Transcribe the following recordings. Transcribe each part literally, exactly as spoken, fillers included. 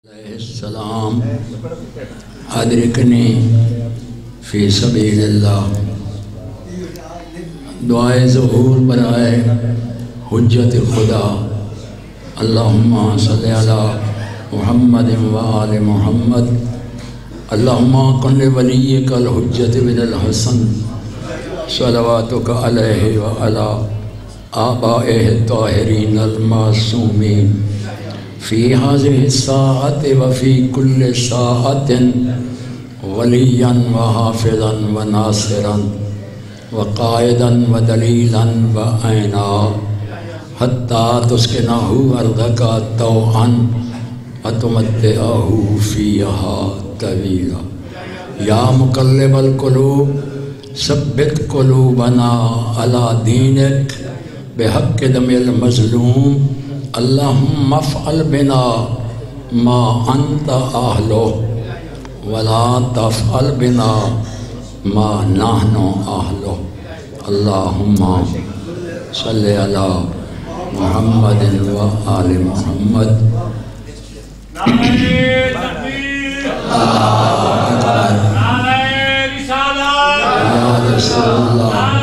علیہ السلام ادرکنی فی سبیل اللہ دعائے ظہور برائے حجت خدا اللہم صلی علی محمد و آل محمد اللہم کن ولیک الحجت بن الحسن صلواتک علیہ و علی آبائہ الطاہرین المعصومین فی هذه الساعة وفي كل ساعة وليا وحافظا وناصرا وقائدا ودليلا وعينا حتى تسكنه أرضك طوعا وتمتعه فيها طويلا يا مقلب القلوب ثبت قلوبنا على دينك بحق دم المظلوم اللہم افعل بنا ما انت اہلہ ولا تفعل بنا ما نحن اہلہ اللہم صلی علی محمد و آل محمد یا رسول اللہ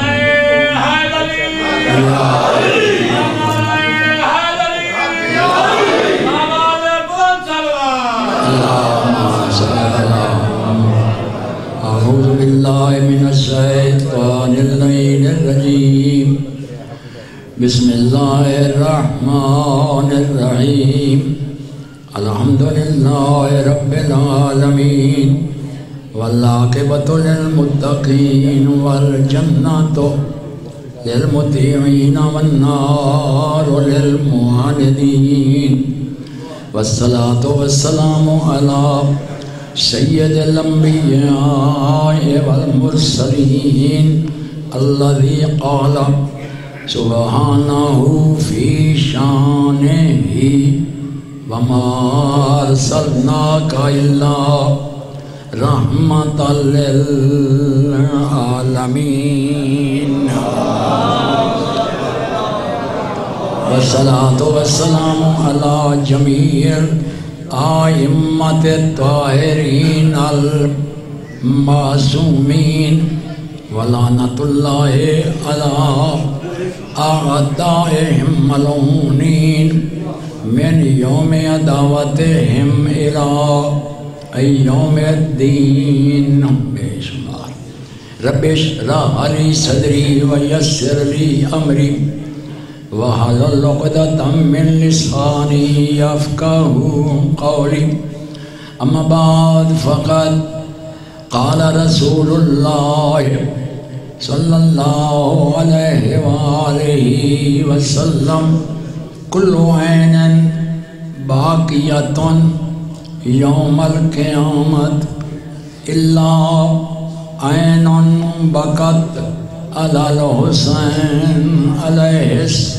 اعوذ باللہ من الشیطان اللعین الرجیم بسم اللہ الرحمن الرحیم الحمدللہ رب العالمین والعاقبۃ للمتقین والجنۃ للمطیعین والنار للمعاندین والصلاة والسلام علی سید الانبیاء والمرسلین الذی قال سبحانہ فی شانہ وما ارسلناک الا رحمۃ للعالمین والصلاة والسلام علی جمیع آئمت الطاہرین المعصومین ولعنت اللہ علی اعدائہم ملعونین من یوم عداوتہم الی یوم الدین بے شمار رب اشرح لی صدری ویسر لی امری وَحَلَلْ عُقْدَةً مِّن لِّسَانِي يَفْقَهُوا قَوْلِي أَمَّا بَعْدُ فَقَدْ قَالَ رَسُولُ اللَّهِ صَلَّى اللَّهُ عَلَيْهِ وَآلِهِ وَسَلَّمَ كُلُّ عَيْنٍ بَاقِيَةٌ يَوْمَ الْقِيَامَةِ إِلَّا عَيْنٌ بَكَتْ علی الحسین علیہ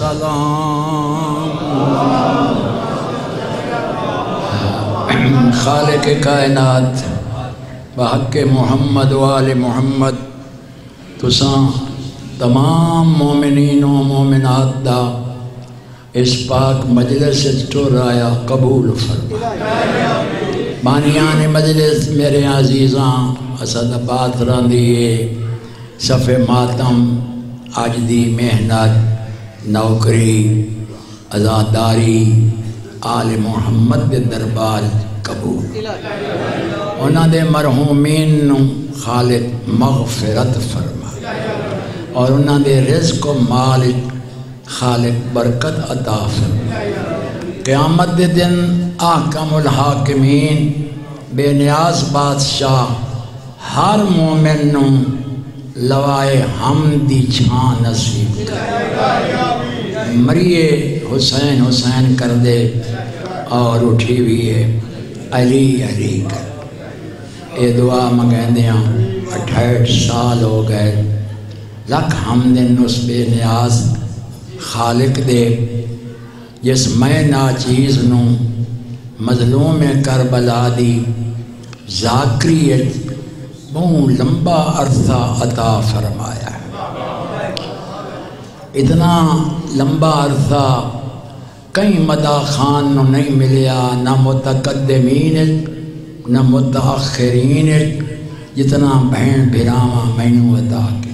السلام خالق کائنات بحق محمد و آل محمد تساں تمام مومنین و مومنات دا اس پاک مجلس چورایا قبول فرما بانیان مجلس میرے عزیزاں اسد آباد راندیے صفِ ماتم آج دی محنت نوکری عزاداری آل محمد دے دربار قبول انہاں دے مرحومین نو خالق مغفرت فرما اور انہاں دے رزق و مال خالق برکت عطا فرما قیامت دے دن احکم الحاکمین بے نیاز بادشاہ ہر مومن نو لوائے حمدی چھان نصیب کر مریے حسین حسین کر دے اور اٹھی بھی ہے علی علی کر اے دعا منگیں دیاں اٹھائیٹ سال ہو گئے لکھ حمد نسب نیاز خالق دے جس میں ناچیز نوں مظلوم کربلا دی ذاکریت بہت لمبا عرصہ عطا فرمایا اتنا لمبا عرصہ کئی مدا خان نو نہیں ملیا نہ متقدمین نہ متاخرین جتنا بہن بھراواں مینوں عطا کی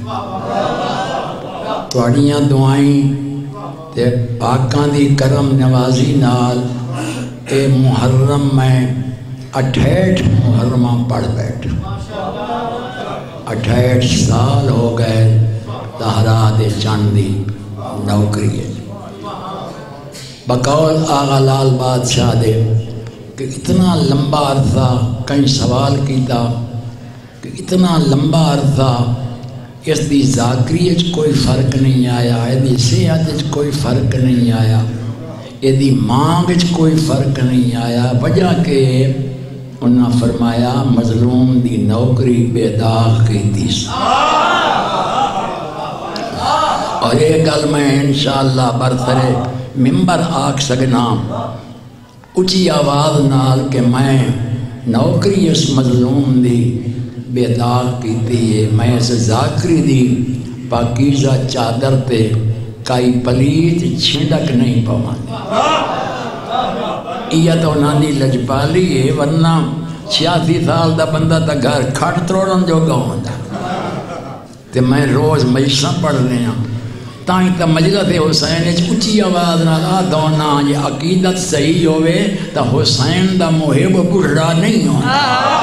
تواڈیاں دعائیں تے پاکاں دی کرم نوازی نال اے محرم میں اٹھائیٹ محرماں پڑھ بیٹھ اٹھائیٹ سال ہو گئے دہرا دے چند دی نوکری ہے بقول آغا لال بادشاہ دے کہ اتنا لمبا عرصہ کئی سوال کیتا کہ اتنا لمبا عرصہ اس دی ذاکری اچ کوئی فرق نہیں آیا اس دی صحت اچ کوئی فرق نہیں آیا اس دی مانگ اچ کوئی فرق نہیں آیا وجہ کہ انہاں فرمایا مظلوم دی نوکری بے داغ کیتی اور یہ گل میں انشاءاللہ برسرے ممبر آکھ سکنا اچھی آواز نال کہ میں نوکری اس مظلوم دی بے داغ کیتی ہے میں اس ذاکری دی پاکیزہ چادر تے کئی پلیت چھنڈک نہیں پوانی یہ تو انہاں دی لجپالی ہے ورنہ چھیاسی سال دا بندہ تا گھر کھٹ تروڑن جو گا ہوندا تے میں روز مجلساں پڑھ رہے ہیں تائیں تا مجلس حسین اچھی آواز نہ آ دونا یہ عقیدت صحیح ہوئے تا حسین دا محب بڑھڑا نہیں ہونا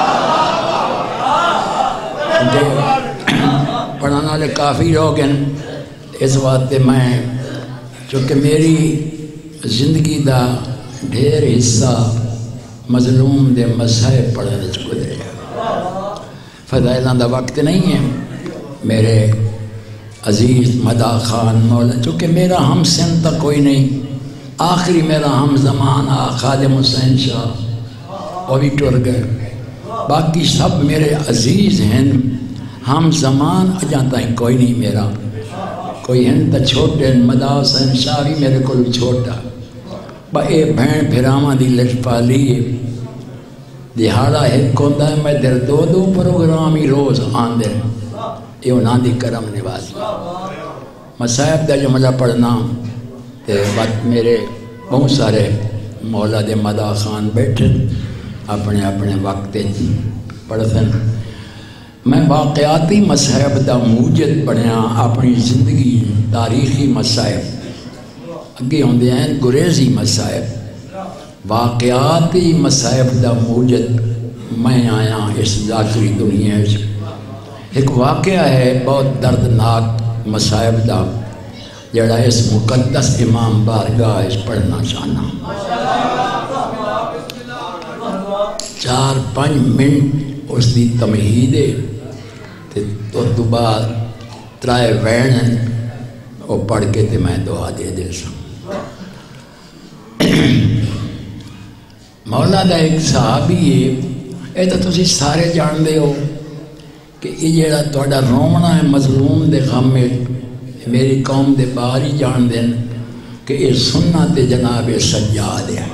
پڑھانا والے کافی لوگ ہیں اس واسطے میں چونکہ میری زندگی دا ڈھیر حصہ مظلوم دے مسائب پڑھنے سے گزرے فضائلاں دا وقت نہیں ہے میرے عزیز مدا خان مولا چونکہ میرا ہم سن تک کوئی نہیں آخری میرا ہم زمان خادم حسین شاہ وہ بھی ٹر گئے باقی سب میرے عزیز ہیں ہم زمان اجاتا ہی کوئی نہیں میرا کوئی ہیں تا چھوٹے مدا حسین شاہ بھی میرے کو بھی چھوٹا با اے بھین بھراواں دی لجپالی دہاڑا ایک ہوتا ہے میں در دو دو پروگرام ہی روز آن دے یہ انہاں دی کرم نوازی مصائب دا جملہ پڑھنا تے بعد میرے بہت سارے مولا دے مدا خان بیٹھے اپنے اپنے وقت پڑھتن میں واقعاتی مصائب دا موجد پڑھیا اپنی زندگی تاریخی مصائب اگے ہوندے ہیں گریزی مصائب واقعاتی مصائب دا موجد میں آیا اس ذاکری دنیا ایک واقعہ ہے بہت دردناک مصائب دا جڑا اس مقدس امام بارگاہ اس پڑھنا چاہنا چار پانچ منٹ اس دی تمہید تو دوبار ترائے وین وہ پڑھ کے تے میں دعا دے دے سا مولا دا ایک صحابی ہے اے تو تسی سارے جان دے ہو کہ یہ جڑا تہاڈا رونا ہے مظلوم دے غم میں میری قوم دے باہر ہی جان دین کہ یہ سنت جناب سجاد ہے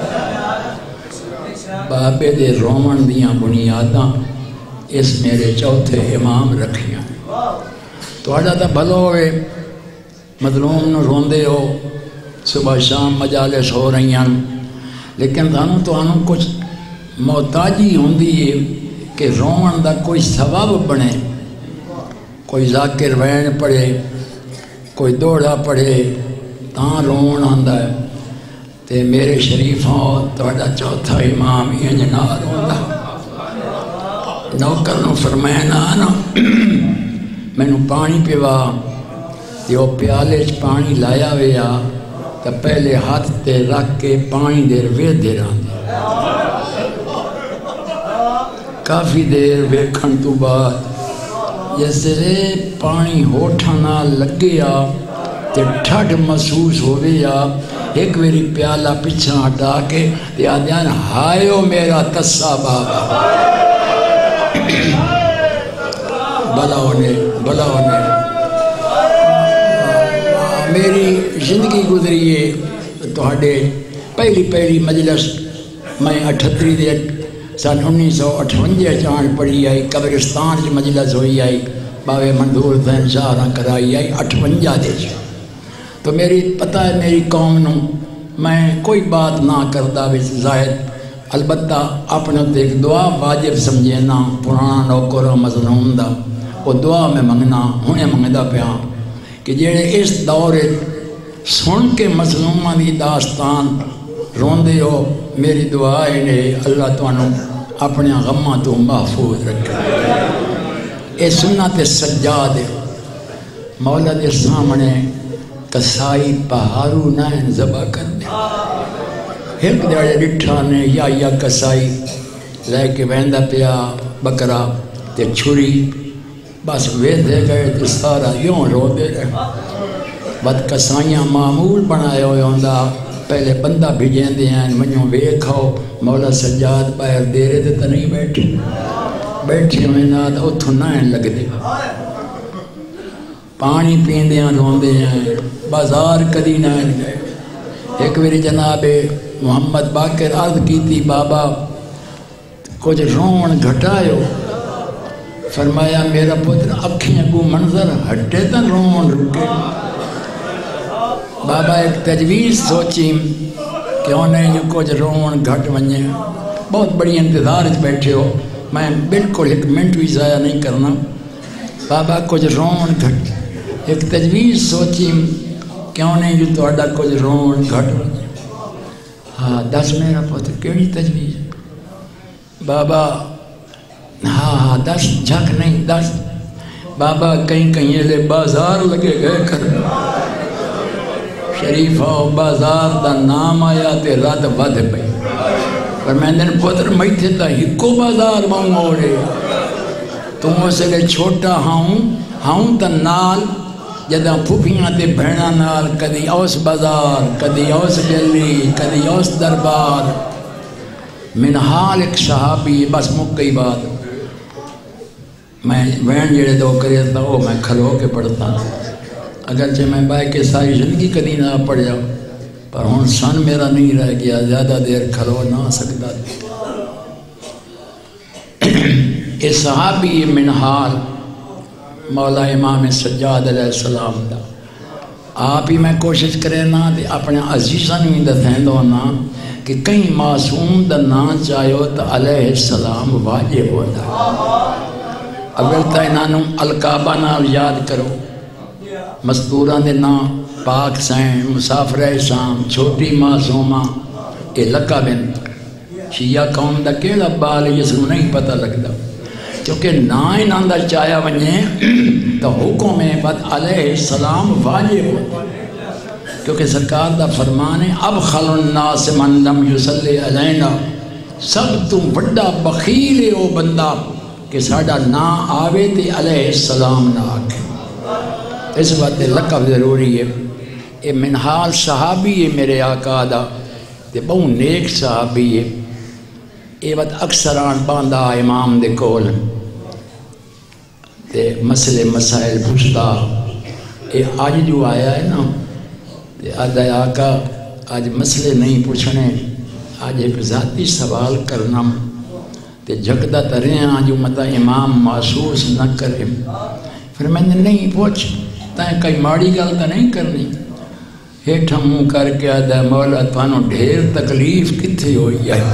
بابے دے رومن دیاں بنیاداں اس میرے چوتھے امام رکھیاں تہاڈا تا بھلو ہوئے مظلوم نو روندے ہو صبح شام مجالس ہو رہی ہیں لیکن تھانوں تو ہانوں کچھ محتاجی ہوندی ہے کہ رومن دا کوئی سبب بنے کوئی ذاکر وین پڑھے کوئی دوڑا پڑھے تاں رون آندا ہے تے میرے شریفوں تہاڈا چوتھا امام انج نہ روندا نوکر نو فرمایا نا مینوں پانی پیوا تے او پیالے چ پانی لایا ویا تے پہلے ہاتھ تے رکھ کے پانی دیر وے دے رہا کافی دیر ویکھن تو بعد جیسے پانی ہوٹھاں نال لگیا تے ٹھڈ محسوس ہویا ایک میری پیالہ پچھا ہٹا کے تے آدھیان ہائیو میرا تسا بابا بلا ہونے بلا ہونے میری زندگی گزری ہے تہاڈے پہلی پہلی مجلس میں اٹھتری دے سن انیس سو اٹھونجا چان پڑھی آئی قبرستان کی مجلس ہوئی آئی باوے منظور حسین شاہ کرائی آئی اٹھونجا دے تو میری پتہ ہے میری قوم نو میں کوئی بات نہ کردا وچ زائد، البتہ اپنے تے ایک دعا واجب سمجھے نا پرانا نوکر مظلوم دا، وہ دعا میں منگنا ہنے منگدا پیا کہ جڑے اس دور سن کے مظلوماں دی داستان روندے ہو، میری دعا ہے اللہ تانوں اپنے غماں تو محفوظ رکھے۔ اے سنت سجاد مولا دے سامنے کسائی پہاڑو نائن ذبح کر دے، ایک دیڑے ڈٹھا نے یا یا کسائی لے کے ویندا پیا بکرا تے چھری، بس ویندے گئے تے سارا یوں رو دے رہے۔ بد کسائیاں معمول بنائے ہوئے ہوندا، پہلے بندہ بھیجیں دے ہیں منوں ویکھاؤ مولا سجاد باہر دیرے تے تے نہیں بیٹھے بیٹھے ہوئے نا تو اتھوں نائن لگ دے، پانی پیندیاں روندے ہیں، بازار کدی نائن گئے۔ ایک میری جناب محمد باقر عرض کی تھی بابا کچھ رون گھٹایو، فرمایا میرا پتر اکھیں کو منظر ہٹے تا رون رکے۔ بابا ایک تجویز سوچی کیوں نہیں جو کچھ رون گھٹ ونجے، بہت بڑی انتظار بیٹھے ہو، میں بالکل ایک منٹ بھی ضائع نہیں کرنا۔ بابا کچھ رون گھٹ، ایک تجویز سوچی کیوں نہیں جو تہاڈا کچھ رون گھٹ ونجے۔ ہاں دس میرا پتر کیڑی تجویز؟ بابا ہاں ہاں دس، جھک نہیں دس۔ بابا کہیں کہیں لے بازار لگے گئے کر، شریف آؤ بازار دا نام آیا تے رات ود پئی، پر میں دن پتر میتھے تا ہکو بازار ماؤں اوڑے، تم اسے لے چھوٹا ہاؤں ہاؤں تا نال جدہ پھوپیاں تے بھیڑا نال، کدی اوس بازار کدی اوس گلی کدی اوس دربار۔ من حال ایک صحابی، بس مک گئی بات، میں وین جڑے دو کرے تھا وہ میں کھلو کے پڑھتا، اگرچہ میں بائی کے ساری زندگی کدی نہ پڑھیا، پر ہون سن میرا نہیں رہ گیا، زیادہ دیر کھلو نہ سکتا۔ اے صحابی من حال مولا امام سجاد علیہ السلام دا، آپ ہی میں کوشش کرے نا تے اپنے عزیزان میں دتھیں دو نا کہ کہیں معصوم دا نا چاہیو تا علیہ السلام واجب ہوتا۔ اگر تا انہوں القابہ نال یاد کرو، مستوران دے نا پاک سین، مسافر شام، چھوٹی معصومہ، اے لکا بن شیعہ قوم دا کیڑا بال جس کو نہیں پتہ لگتا، کیونکہ نا انہوں دا چاہیا ونجے تو حکم ہے بد علیہ السلام واجب ہوتا، کیونکہ سرکار دا فرمان ہے اب خل الناس من لم یصلی علینا، سب تو بڑا بخیل ہے وہ بندہ کہ ساڑا نا آوے تے علیہ السلام نہ آکے۔ اس وقت لقب ضروری ہے۔ اے منحال صحابی ہے میرے آقا دا تے بہت نیک صحابی ہے۔ اے وقت اکثران باندھا امام دے کول تے مسئلے مسائل پوچھتا، اے آج جو آیا ہے نا تے آدھا آقا آج مسئلے نہیں پوچھنے، آج ایک ذاتی سوال کرنا تے جھکدا ترے ہیں جو مطا امام محسوس نہ کرے۔ پھر میں نے نہیں پوچھ تائیں کئی ماڑی گل تو نہیں کرنی، ہیٹھا منہ کر کے آدھا مولا توانو ڈھیر تکلیف کتھے ہوئی ہے،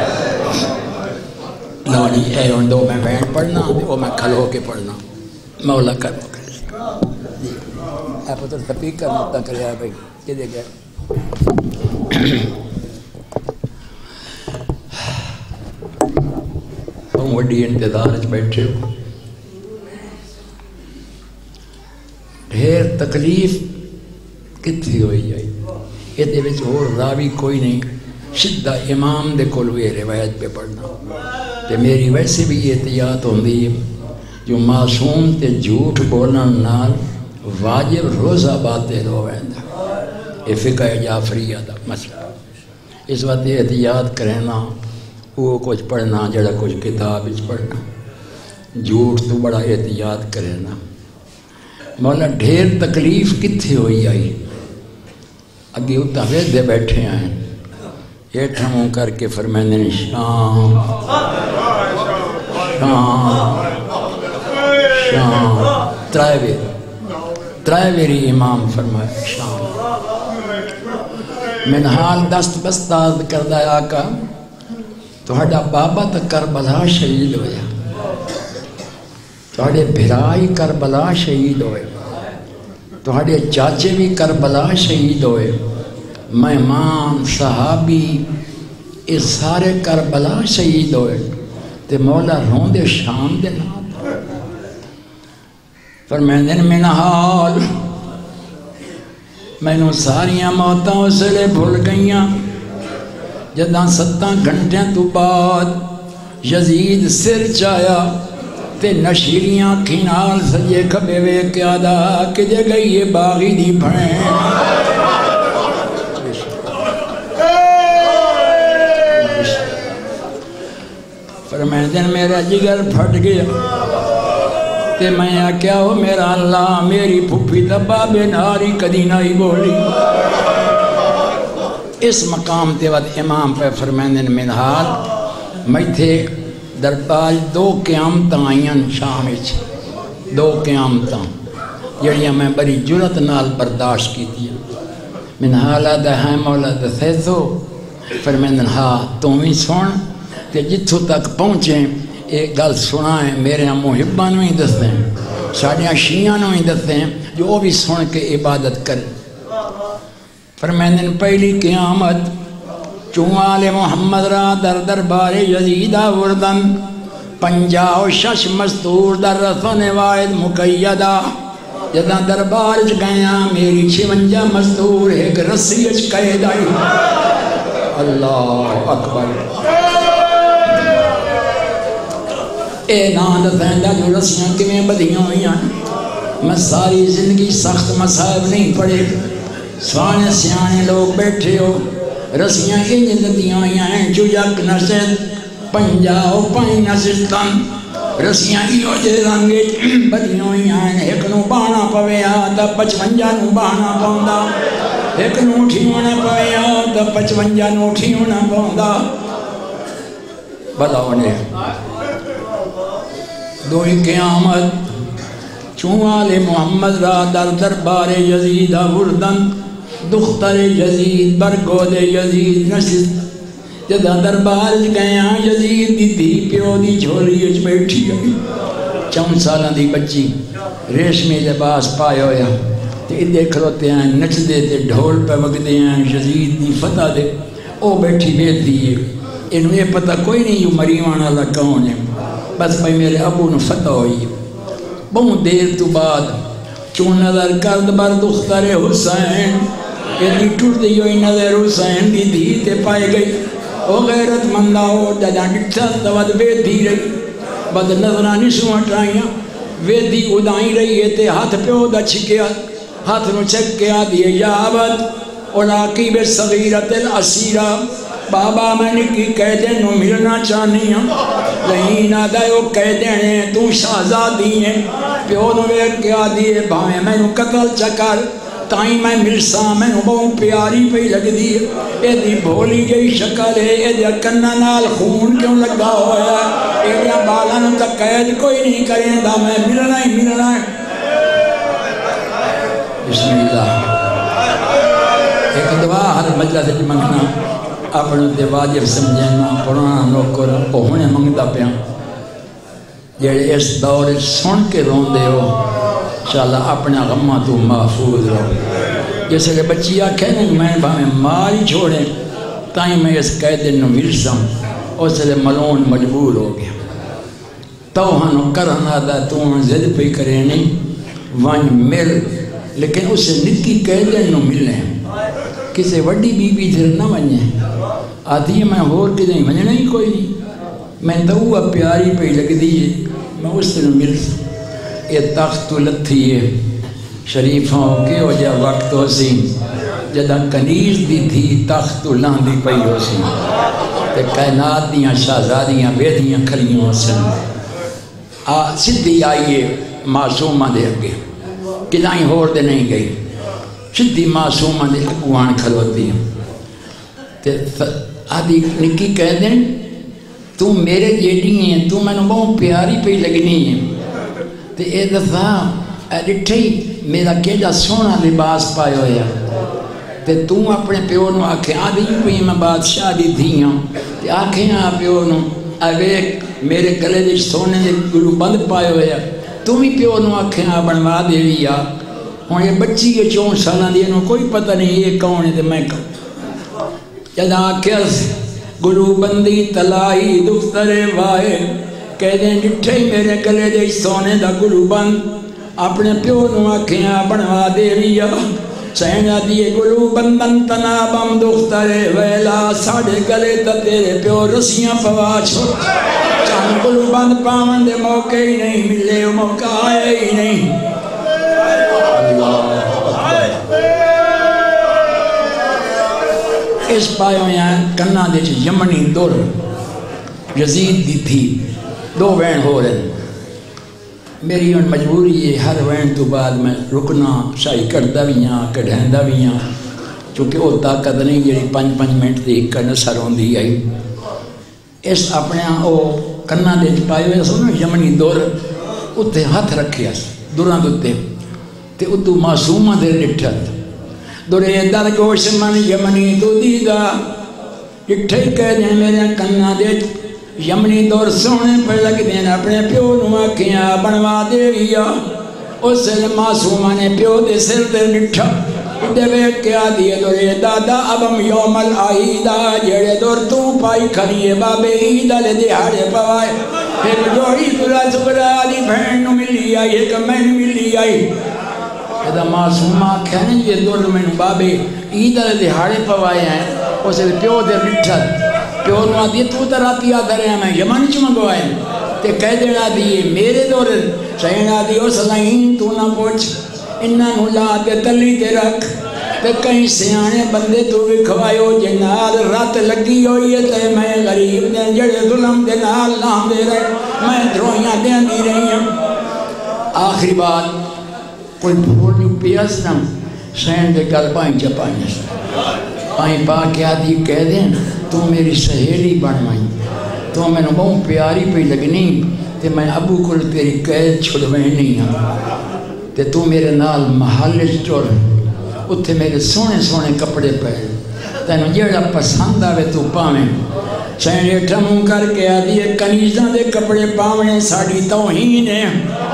لوڑی اے ان دو میں بین پڑھنا وہ میں کھل ہو کے پڑھنا، مولا کر جی اے پتر سپیک کر مطا کرے آئے بھائی کدے گئے۔ تم وڈی انتظار بیٹھے ہو، ڈھیر تکلیف کتھی ہوئی جائی، یہ دے وچ اور راوی کوئی نہیں، سدھا امام دے کول ہوئے روایت پہ پڑھنا۔ تے میری ویسے بھی احتیاط ہوندی ہے جو معصوم تے جھوٹ بولن نال واجب روزہ باطل ہو ویندا، یہ فقہ جعفریہ دا مسئلہ۔ اس وقت احتیاط کرنا، وہ کچھ پڑھنا جڑا کچھ کتاب وچ پڑھنا، جھوٹ تو بڑا احتیاط کرنا۔ مولا ڈھیر تکلیف کتھے ہوئی آئی، اگے اتنا ویدے بیٹھے ہیں، ہیٹھا منہ کر کے فرمائنے نے شام شام شام ترائے ویر ترائے ویری امام فرمائے شام۔ منہال دست بستاد کردہ آقا تہاڈا بابا تا کربلا شہید ہویا، تہاڈے بھرائی کربلا شہید ہوئے، تہاڈے چاچے بھی کربلا شہید ہوئے، مہمان صحابی یہ سارے کربلا شہید ہوئے، تے مولا روندے شام دے نال فرمیندے منہال مینوں ساریاں موتاں اس لے بھول گئیاں جداں ستاں گھنٹیاں تو بعد یزید سر چایا تے نشیریاں کھینال سجے کھبے وے کیا دا کہ جے گئی یہ باغی دی بھین فرمیندن میرا جگر پھٹ گیا تے میں کیا ہو میرا اللہ میری پھپھی دبا بے ناری کدی نائی بولی اس مقام تے وقت امام پہ فرمیندن منہال میں تھے دربار دو قیامتاں آئیاں شام اچھ دو قیامتاں جڑیاں میں بڑی جرت نال برداشت کی تھی منہال آدھا ہے مولا دسیسو فرمیندن ہاں تم ہی سن کہ جتھوں تک پہنچیں ایک گل سنائیں میرے محباں نو ہی دستے ہیں ساڑیاں شیعاں نو ہی دستے ہیں جو وہ بھی سن کے عبادت کریں فرمیندن پہلی قیامت چوال محمد را در دربار یزیدہ وردن پنجاو شش مستور در رسن واحد مقیدہ جدہ دربار چ گیا میری چھونجا مستور ایک رسی چ قید آئی اللہ اکبر اے ناند فیندہ جو رسیاں کمیں بدیاں ہوئیاں میں ساری زندگی سخت مصائب نہیں پڑے سوانے سیانے لوگ بیٹھے ہو رسیاں انج ندیاں ہوئیاں ہیں جو یک نشد پنجاؤ پائیں نشدتن رسیاں ایو جے رنگے بدیاں ہوئیاں ہیں ایک نو بانا پوے آدھا پچونجا نو بانا پوندا ایک نو اٹھیونا پوے آدھا پچونجا نو اٹھیونا پوندا بلا انہیں دوئی قیامت چوال محمد را در دربار یزید وردن دختر یزید برگود یزید نشست جدہ دربار گیا یزید دی دی پیو دی جھولی اچ بیٹھی گئی چون سالہ دی بچی ریشمی لباس پائے ہویا تے دیکھ روتے ہیں نچ دے تے ڈھول پہ وگ دے ہیں یزید دی فتح دے او بیٹھی بیت دیئے انہوں یہ پتہ کوئی نہیں یوں مریوان اللہ کون ہے بس بھائی میرے ابو نے فتح ہوئی بہت دیر تو بعد چون نظر کرد بر دختر حسین یہ ٹوٹ دی ہوئی نظر حسین دی دی تے پائے گئی او غیرت مندہ ہو جدہ ڈٹھا تود وید دی رہی بد نظرانی سو ہٹائیاں وید دی ادائیں رہی ہے تے ہاتھ پیو دا چھکیا ہاتھ نو چھک کے آدھیے یا عبد اولاکی بے صغیرت الاسیرہ بابا میں نے کی قیدیں نو ملنا چاہنی ہوں لہین آدھائیو قیدیں ہیں تو شہزادی ہیں پیو نو ایک کیا دیئے بھائیں میں نو قتل چکر تائیں میں ملسا میں نو بہت پیاری پہ لگ دیئے اے دی بھولی گئی شکل ہے اے دی کنہ نال خون کیوں لگا ہوا ہے اے دی بالا نو تک قید کوئی نہیں کریں دا میں ملنا ہی ملنا ہے بسم اللہ ایک دعا ہر مجلس سے منگنا اپنے دے واجب سمجھنا پڑھنا نوکر ہونے منگتا پیا جڑے اس دور سن کے رون دے ہو انشاءاللہ اپنے غمہ تو محفوظ رہو جیسے کہ بچی آکھے نہیں میں بھامیں ماری چھوڑیں تائیں میں اس قید نو ملسم اس لئے ملون مجبور ہو گیا تو ہنو کرنا دا تو زد پہ کرے نہیں وان مل لیکن اسے نکی قید نو ملیں کسے وڈی بی بی دھر نہ بنجے آدھی میں ہور کے نہیں بنجنا ہی کوئی نہیں میں دعوہ پیاری پہ لگ دیئے میں اس دن مل یہ تخت لتھی ہے شریفوں کے وجہ وقت ہو سی جدہ کنیز دی تھی تخت لاندی پئی ہو سی تے کائنات دیاں شہزادیاں بیدیاں کھلیوں ہو سن سدھی آئیے معصومہ دے اگے کدائیں ہور دے نہیں گئی شدی معصومہ دے اگوان کھلوتی تے آدھی نکی کہہ دیں تو میرے جیڑی ہیں تو میں نے بہت پیاری پہ لگنی ہے تے اے دفعہ اے ڈٹھئی میرا کیجا سونا لباس پائے ہویا تے تو اپنے پیو نو آکھے آدھی کوئی میں بادشاہ دی دھی ہوں تے آکھے آ پیو نو اویک میرے گلے دے سونے دے گلو بند پائے ہوئے تو بھی پیو نو آکھے آ بنوا دے لیا ہوں یہ بچی کے چون سالہ دی انہوں کوئی پتہ نہیں یہ کون ہے تے میں کون جد آکھے گلو بندی تلائی دفتر وائے کہہ دیں ڈٹھے میرے گلے دے سونے دا گلو بند اپنے پیو نو آکھے آ بنوا دے لیا سہنا دیے گلو بندن تنابم دختر ویلا ساڑھے گلے تا تیرے پیو رسیاں پوا چھو چاہن گلو بند پاون دے موقع ہی نہیں ملے موقع آئے ہی نہیں اس پایوں یہاں کنہ دے چھ یمنی دور یزید دی تھی دو وین ہو رہے میری ان مجبوری ہے ہر وین تو بعد میں رکنا شاہی کردہ بھی ہاں کڑھیندہ بھی ہاں چونکہ وہ طاقت نہیں جڑی پنج پنج منٹ دی ایک کرنے سر ہوندی آئی اس اپنے او کنہ دے پائے ہوئے سنو یمنی دور اتھے ہاتھ رکھے اس دوران دوتے تے اتو معصومہ دے ڈٹھت دورے درگوش من یمنی تو دیدہ ڈٹھے کہہ دیں میرے کنہ دے یمنی دور سونے پر لگ دین اپنے پیو نو آکھیاں بنوا دے گیا اس سے معصومہ نے پیو دے سر دے ڈٹھا دے بیٹھ کے آدھیے دورے دادا ابم یوم العیدہ جڑے دور تو پائی کھڑیے بابے عیدہ لے دیہاڑے پوائے ایک جوڑی تلا سکرہ آدھی بھین نو ملی آئی ایک میں نو ملی آئی ادا معصومہ کہنے یہ دور میں بابے عیدہ لے دیہاڑے پوائے ہیں اسے پیو دے ڈٹھا پیو نو آدھی تو تراتی آدھا رہے ہیں میں یمانی چ منگو آئے تے کہہ دینا دیئے میرے دور سہنا دی او سلائیں تو نہ پوچھ انہاں نو لا تے تلی تے رکھ تے کہیں سیانے بندے تو بھی کھوائیو جنال رات لگی ہوئی ہے تے میں غریب دے جڑے ظلم دے نال نام دے رہے میں دروئیاں دیں دی رہی ہوں آخری بات کوئی بھول جو پیاس نہ سہن دے گل پائیں چپائیں پائیں پا کے آدھی کہہ دیں تو میری سہیلی بنوائی تو میں نے بہت پیاری پہ لگنی تے میں ابو کل تیری قید چھڑویں نہیں ہوں تے تو میرے نال محل چور اتھے میرے سونے سونے کپڑے پہل تینوں جیڑا پسند آوے تو پاویں سہنے ٹھموں کر کے آدھی کنیزاں دے کپڑے پاویں ساڑی توہین ہے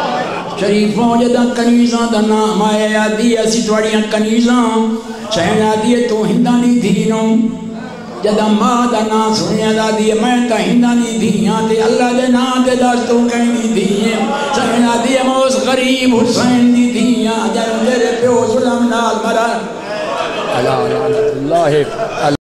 شریفوں جدہ کنیزاں دا نام آئے آدھی ایسی توڑیاں کنیزاں سہنے آدھی تو ہندانی دھینوں جدہ ماں دا نا سنیا دا دیئے میں تا ہندانی دھیاں تے اللہ دے نا تے دستوں کہیں دی دھیاں سہنا دیئے موس غریب حسین دی دھیاں جنم تیرے پیو ظلم نال مرا اللہ اللہ